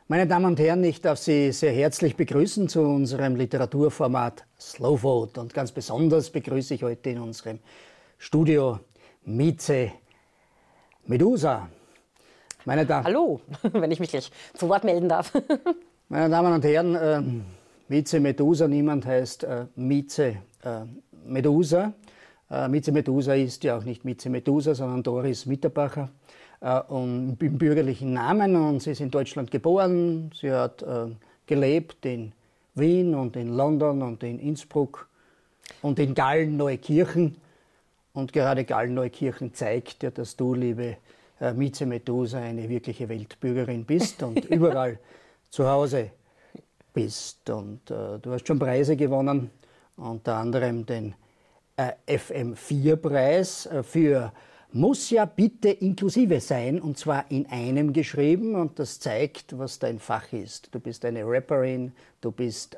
Meine Damen und Herren, ich darf Sie sehr herzlich begrüßen zu unserem Literaturformat Slow Food. Und ganz besonders begrüße ich heute in unserem Studio Mieze Medusa. Hallo, wenn ich mich gleich zu Wort melden darf. Meine Damen und Herren, Mieze Medusa, niemand heißt Mieze Medusa. Mieze Medusa ist ja auch nicht Mieze Medusa, sondern Doris Mitterbacher. Und im bürgerlichen Namen, und sie ist in Deutschland geboren. Sie hat gelebt in Wien und in London und in Innsbruck und in Gallen-Neukirchen. Und gerade Gallen-Neukirchen zeigt ja, dass du, liebe Mieze Medusa, eine wirkliche Weltbürgerin bist und überall zu Hause bist. Und du hast schon Preise gewonnen, unter anderem den FM4-Preis für Muss ja bitte inklusive sein, und zwar in einem geschrieben, und das zeigt, was dein Fach ist. Du bist eine Rapperin, du bist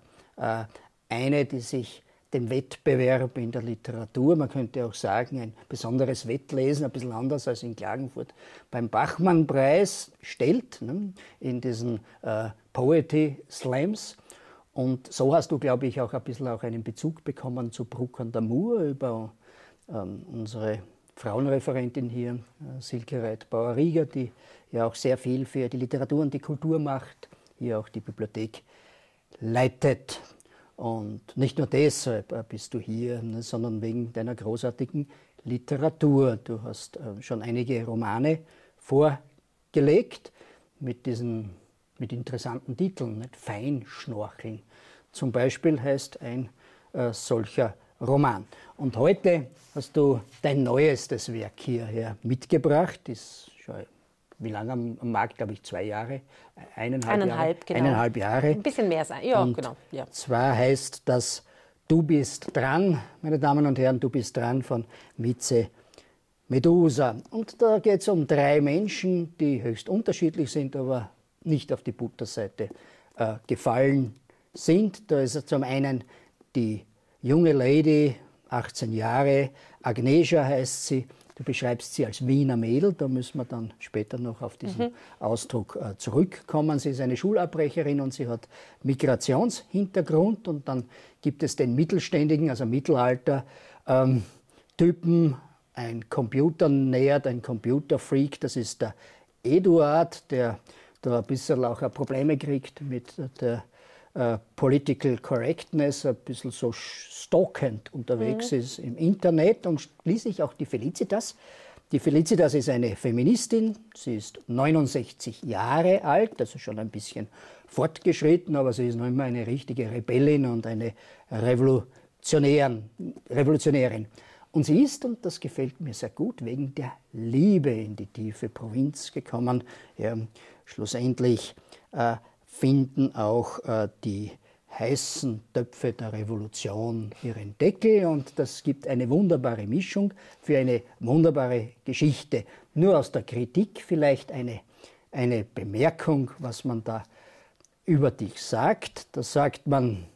eine, die sich dem Wettbewerb in der Literatur, man könnte auch sagen, ein besonderes Wettlesen, ein bisschen anders als in Klagenfurt, beim Bachmann-Preis stellt, ne, in diesen Poetry Slams. Und so hast du, glaube ich, auch ein bisschen auch einen Bezug bekommen zu Bruck an der Mur über unsere Frauenreferentin hier, Silke Reit-Bauer-Rieger, die ja auch sehr viel für die Literatur und die Kultur macht, hier auch die Bibliothek leitet. Und nicht nur deshalb bist du hier, sondern wegen deiner großartigen Literatur. Du hast schon einige Romane vorgelegt mit interessanten Titeln, nicht? Feinschnorcheln zum Beispiel heißt ein solcher Roman. Und heute hast du dein neuestes Werk hierher mitgebracht. Ist schon, wie lange am Markt? Glaube ich 2 Jahre, eineinhalb genau. Eineinhalb Jahre. Ein bisschen mehr sein, ja, und genau. Ja. Zwar heißt das Du bist dran, meine Damen und Herren, Du bist dran von Mieze Medusa. Und da geht es um 3 Menschen, die höchst unterschiedlich sind, aber nicht auf die Butterseite gefallen sind. Da ist zum einen die junge Lady, 18 Jahre, Agnesia heißt sie. Du beschreibst sie als Wiener Mädel, da müssen wir dann später noch auf diesen Ausdruck zurückkommen. Sie ist eine Schulabbrecherin und sie hat Migrationshintergrund. Und dann gibt es den mittelständigen, also Mittelalter-Typen, ein Computernerd, ein Computerfreak, das ist der Eduard, der da ein bisschen auch Probleme kriegt mit der Political Correctness, ein bisschen so stalkend unterwegs ist im Internet, und schließlich auch die Felicitas. Die Felicitas ist eine Feministin, sie ist 69 Jahre alt, also schon ein bisschen fortgeschritten, aber sie ist noch immer eine richtige Rebellin und eine Revolutionärin. Und sie ist, und das gefällt mir sehr gut, wegen der Liebe in die tiefe Provinz gekommen. Ja, schlussendlich finden auch die heißen Töpfe der Revolution ihren Deckel, und das gibt eine wunderbare Mischung für eine wunderbare Geschichte. Nur aus der Kritik vielleicht eine Bemerkung, was man da über dich sagt. Da sagt man,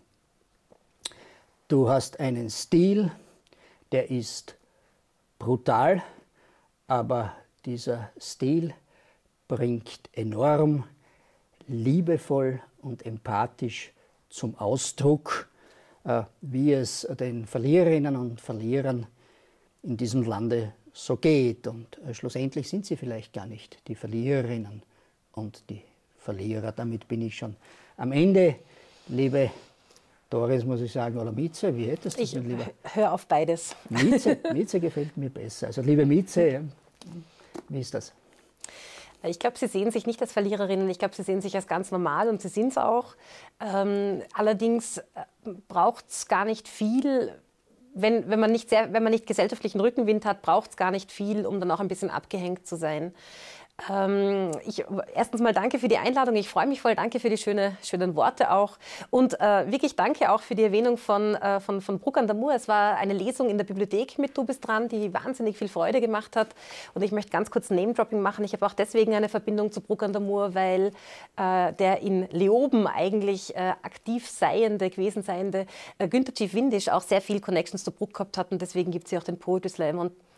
du hast einen Stil, der ist brutal, aber dieser Stil bringt enorm liebevoll und empathisch zum Ausdruck, wie es den Verliererinnen und Verlierern in diesem Lande so geht. Und schlussendlich sind sie vielleicht gar nicht die Verliererinnen und die Verlierer. Damit bin ich schon am Ende. Liebe Doris, muss ich sagen, oder Mieze, wie hättest du es denn lieber? Hör auf beides. Mieze gefällt mir besser. Also liebe Mieze, wie ist das? Ich glaube, sie sehen sich nicht als Verliererinnen, ich glaube, sie sehen sich als ganz normal, und sie sind es auch. Allerdings braucht es gar nicht viel, wenn man nicht gesellschaftlichen Rückenwind hat, braucht es gar nicht viel, um dann auch ein bisschen abgehängt zu sein. Erstens mal danke für die Einladung, ich freue mich voll, danke für die schönen Worte auch, und wirklich danke auch für die Erwähnung von Bruck an der Mur. Es war eine Lesung in der Bibliothek mit Du bist dran, die wahnsinnig viel Freude gemacht hat, und ich möchte ganz kurz Name-Dropping machen. Ich habe auch deswegen eine Verbindung zu Bruck an der Mur, weil der in Leoben eigentlich aktiv gewesen seiende Günther Chief Windisch auch sehr viel Connections zu Bruck gehabt hat, und deswegen gibt es ja auch den Poetry Slam, und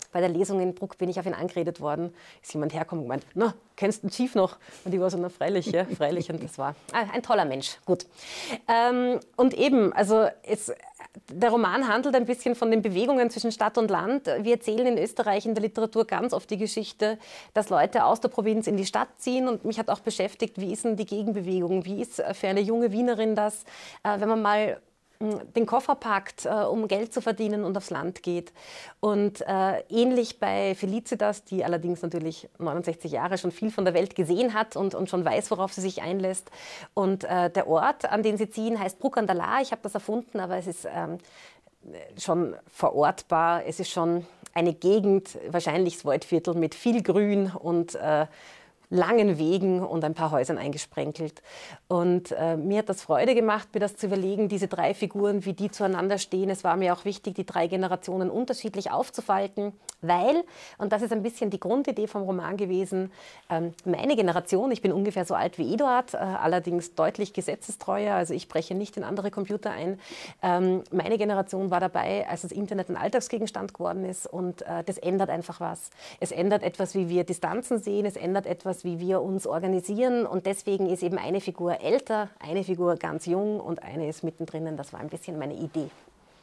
Bei der Lesung in Bruck bin ich auf ihn angeredet worden. Ist jemand hergekommen und gemeint, na, kennst du den Chief noch? Und ich war so, na freilich, ja, freilich. Und das war ein toller Mensch, gut. Und eben, also der Roman handelt ein bisschen von den Bewegungen zwischen Stadt und Land. Wir erzählen in Österreich in der Literatur ganz oft die Geschichte, dass Leute aus der Provinz in die Stadt ziehen. Und mich hat auch beschäftigt, wie ist denn die Gegenbewegung? Wie ist für eine junge Wienerin das, wenn man mal den Koffer packt, um Geld zu verdienen und aufs Land geht. Und ähnlich bei Felicitas, die allerdings natürlich 69 Jahre schon viel von der Welt gesehen hat und schon weiß, worauf sie sich einlässt. Und der Ort, an den sie ziehen, heißt Bruck an der Laa. Ich habe das erfunden, aber es ist schon verortbar. Es ist schon eine Gegend, wahrscheinlich das Waldviertel mit viel Grün und langen Wegen und ein paar Häusern eingesprenkelt. Und mir hat das Freude gemacht, mir das zu überlegen, diese drei Figuren, wie die zueinander stehen. Es war mir auch wichtig, die drei Generationen unterschiedlich aufzufalten, weil, und das ist ein bisschen die Grundidee vom Roman gewesen, meine Generation, ich bin ungefähr so alt wie Eduard, allerdings deutlich gesetzestreuer, also ich breche nicht in andere Computer ein. Meine Generation war dabei, als das Internet ein Alltagsgegenstand geworden ist, und das ändert einfach was. Es ändert etwas, wie wir Distanzen sehen, es ändert etwas, wie wir uns organisieren, und deswegen ist eben eine Figur älter, eine Figur ganz jung und eine ist mittendrin. Das war ein bisschen meine Idee.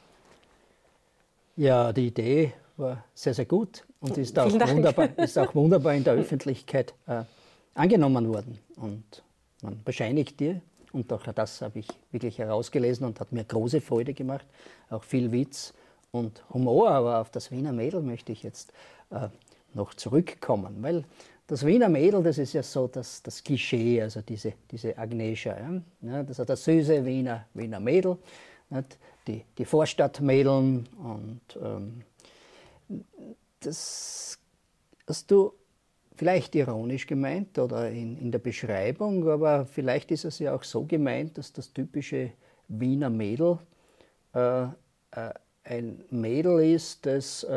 Ja, die Idee war sehr, sehr gut und ist auch wunderbar in der Öffentlichkeit angenommen worden. Und man bescheinigt dir, und auch das habe ich wirklich herausgelesen und hat mir große Freude gemacht, auch viel Witz und Humor, aber auf das Wiener Mädel möchte ich jetzt noch zurückkommen, weil das Wiener Mädel, das ist ja so das Klischee, also diese Agnesha. Ja? Das ist das süße Wiener Mädel, nicht? Die Vorstadtmädeln. Und das hast du vielleicht ironisch gemeint oder in der Beschreibung, aber vielleicht ist es ja auch so gemeint, dass das typische Wiener Mädel ein Mädel ist, das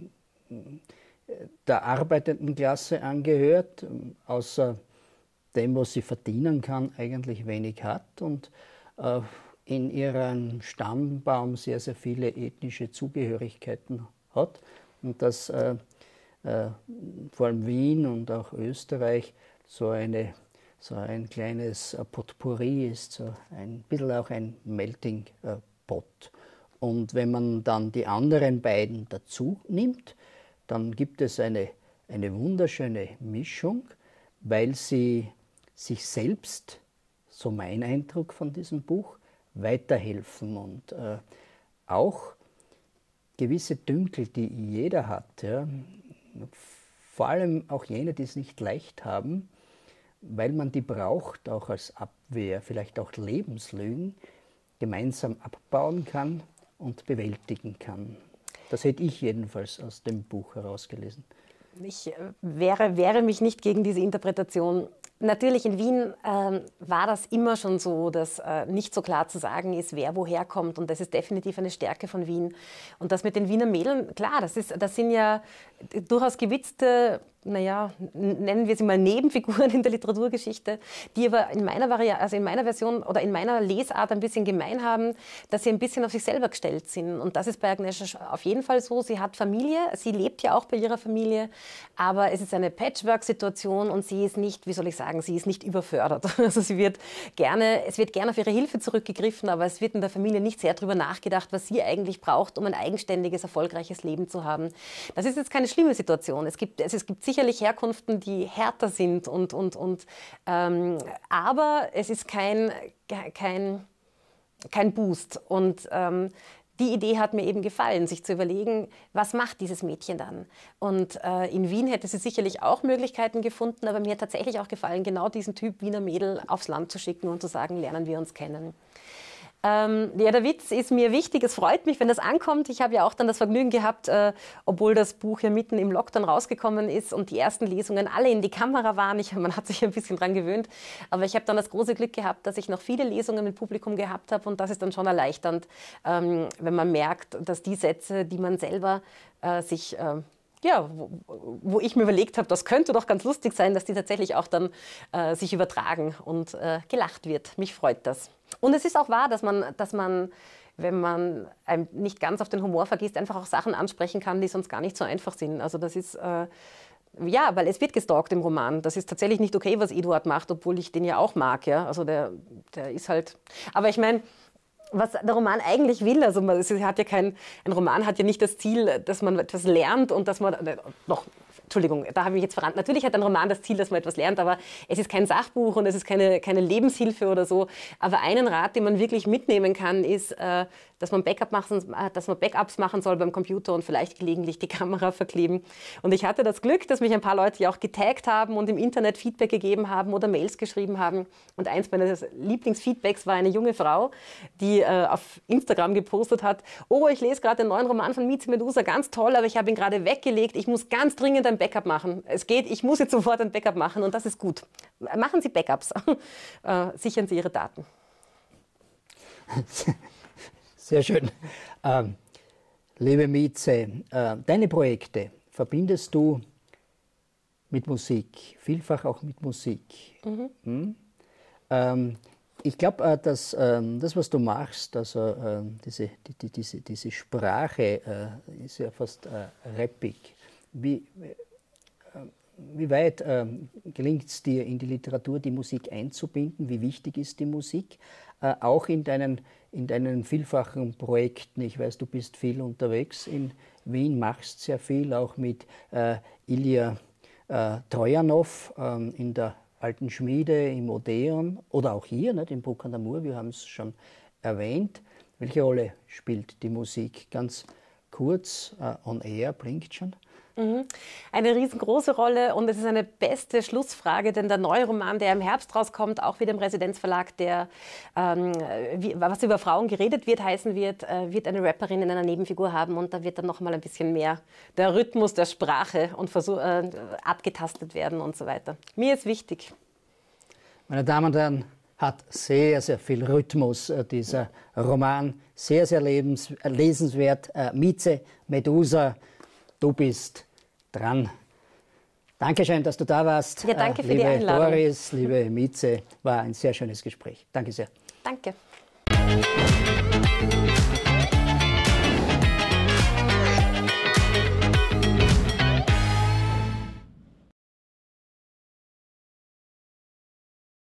der arbeitenden Klasse angehört, außer dem, was sie verdienen kann, eigentlich wenig hat und in ihrem Stammbaum sehr, sehr viele ethnische Zugehörigkeiten hat und dass vor allem Wien und auch Österreich so ein kleines Potpourri ist, so ein bisschen auch ein Melting Pot. Und wenn man dann die anderen beiden dazu nimmt, dann gibt es eine wunderschöne Mischung, weil sie sich selbst, so mein Eindruck von diesem Buch, weiterhelfen und auch gewisse Dünkel, die jeder hat, ja, vor allem auch jene, die es nicht leicht haben, weil man die braucht, auch als Abwehr, vielleicht auch Lebenslügen, gemeinsam abbauen kann und bewältigen kann. Das hätte ich jedenfalls aus dem Buch herausgelesen. Ich wehre mich nicht gegen diese Interpretation. Natürlich in Wien war das immer schon so, dass nicht so klar zu sagen ist, wer woher kommt. Und das ist definitiv eine Stärke von Wien. Und das mit den Wiener Mädeln, klar, das sind ja durchaus gewitzte, naja, nennen wir sie mal Nebenfiguren in der Literaturgeschichte, die aber in meiner Version oder in meiner Lesart ein bisschen gemein haben, dass sie ein bisschen auf sich selber gestellt sind. Und das ist bei Agnesha auf jeden Fall so. Sie hat Familie, sie lebt ja auch bei ihrer Familie, aber es ist eine Patchwork-Situation und sie ist nicht, wie soll ich sagen, sie ist nicht überfördert. Also es wird gerne auf ihre Hilfe zurückgegriffen, aber es wird in der Familie nicht sehr darüber nachgedacht, was sie eigentlich braucht, um ein eigenständiges, erfolgreiches Leben zu haben. Das ist jetzt keine schlimme Situation. Es gibt sicherlich Herkunften, die härter sind, aber es ist kein Boost. Und die Idee hat mir eben gefallen, sich zu überlegen, was macht dieses Mädchen dann? Und in Wien hätte sie sicherlich auch Möglichkeiten gefunden, aber mir hat tatsächlich auch gefallen, genau diesen Typ Wiener Mädel aufs Land zu schicken und zu sagen, lernen wir uns kennen. Ja, der Witz ist mir wichtig. Es freut mich, wenn das ankommt. Ich habe ja auch dann das Vergnügen gehabt, obwohl das Buch ja mitten im Lockdown rausgekommen ist und die ersten Lesungen alle in die Kamera waren. Man hat sich ein bisschen dran gewöhnt. Aber ich habe dann das große Glück gehabt, dass ich noch viele Lesungen mit Publikum gehabt habe. Und das ist dann schon erleichternd, wenn man merkt, dass die Sätze, die man selber wo ich mir überlegt habe, das könnte doch ganz lustig sein, dass die tatsächlich auch dann sich übertragen und gelacht wird. Mich freut das. Und es ist auch wahr, dass man wenn man nicht ganz auf den Humor vergisst, einfach auch Sachen ansprechen kann, die sonst gar nicht so einfach sind. Also das ist, ja, weil es wird gestalkt im Roman. Das ist tatsächlich nicht okay, was Eduard macht, obwohl ich den ja auch mag. Ja? Also der ist halt, aber ich meine, was der Roman eigentlich will, also ein Roman hat ja nicht das Ziel, dass man etwas lernt und dass man, Entschuldigung, da habe ich mich jetzt verrannt. Natürlich hat ein Roman das Ziel, dass man etwas lernt, aber es ist kein Sachbuch und es ist keine Lebenshilfe oder so. Aber einen Rat, den man wirklich mitnehmen kann, ist, dass man Backups machen soll beim Computer und vielleicht gelegentlich die Kamera verkleben. Und ich hatte das Glück, dass mich ein paar Leute ja auch getaggt haben und im Internet Feedback gegeben haben oder Mails geschrieben haben. Und eins meiner Lieblingsfeedbacks war eine junge Frau, die auf Instagram gepostet hat: oh, ich lese gerade den neuen Roman von Mieze Medusa, ganz toll, aber ich habe ihn gerade weggelegt. Ich muss ganz dringend ein Backup machen. Es geht, ich muss jetzt sofort ein Backup machen und das ist gut. Machen Sie Backups. Sichern Sie Ihre Daten. Sehr schön. Liebe Mieze, deine Projekte verbindest du mit Musik, vielfach auch mit Musik. Mhm. Ich glaube, dass das, was du machst, also diese Sprache, ist ja fast rappig. Wie weit gelingt es dir, in die Literatur die Musik einzubinden? Wie wichtig ist die Musik? Auch in deinen vielfachen Projekten. Ich weiß, du bist viel unterwegs in Wien, machst sehr viel, auch mit Ilja Trojanow in der Alten Schmiede, im Odeon oder auch hier, nicht, im Bruck an der Mur, wir haben es schon erwähnt. Welche Rolle spielt die Musik? Ganz kurz, on air, blinkt schon. Eine riesengroße Rolle und es ist eine beste Schlussfrage, denn der neue Roman, der im Herbst rauskommt, auch wieder im Residenzverlag, der was über Frauen geredet wird, heißen wird eine Rapperin in einer Nebenfigur haben und da wird dann noch mal ein bisschen mehr der Rhythmus der Sprache und abgetastet werden und so weiter. Mir ist wichtig. Meine Damen und Herren, hat sehr, sehr viel Rhythmus, dieser Roman, sehr, sehr lesenswert. Mieze Medusa, du bist dran. Dankeschön, dass du da warst. Ja, danke für die Einladung. Liebe Doris, liebe Mieze, war ein sehr schönes Gespräch. Danke sehr. Danke.